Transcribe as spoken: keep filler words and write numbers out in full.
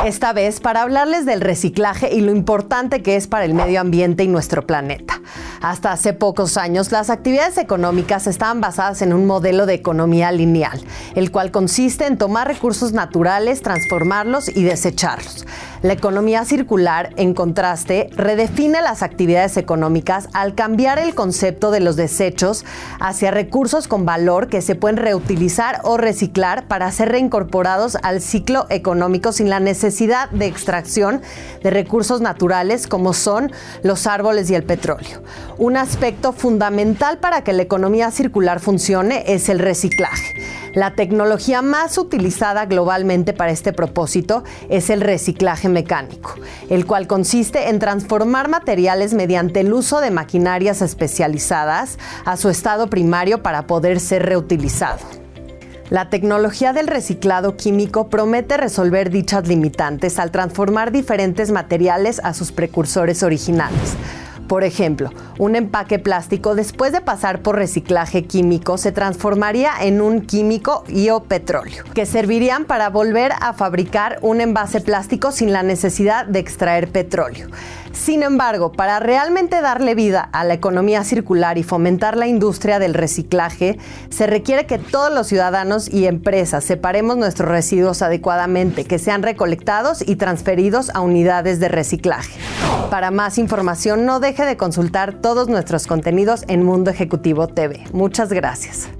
esta vez para hablarles del reciclaje y lo importante que es para el medio ambiente y nuestro planeta. Hasta hace pocos años, las actividades económicas estaban basadas en un modelo de economía lineal, el cual consiste en tomar recursos naturales, transformarlos y desecharlos. La economía circular, en contraste, redefine las actividades económicas al cambiar el concepto de los desechos hacia recursos con valor que se pueden reutilizar o reciclar para ser reincorporados al ciclo económico sin la necesidad de extracción de recursos naturales como son los árboles y el petróleo. Un aspecto fundamental para que la economía circular funcione es el reciclaje. La tecnología más utilizada globalmente para este propósito es el reciclaje mecánico, el cual consiste en transformar materiales mediante el uso de maquinarias especializadas a su estado primario para poder ser reutilizado. La tecnología del reciclado químico promete resolver dichas limitantes al transformar diferentes materiales a sus precursores originales. Por ejemplo, un empaque plástico después de pasar por reciclaje químico se transformaría en un químico y o petróleo, que servirían para volver a fabricar un envase plástico sin la necesidad de extraer petróleo. Sin embargo, para realmente darle vida a la economía circular y fomentar la industria del reciclaje, se requiere que todos los ciudadanos y empresas separemos nuestros residuos adecuadamente, que sean recolectados y transferidos a unidades de reciclaje. Para más información, no deje de consultar todos nuestros contenidos en Mundo Ejecutivo T V. Muchas gracias.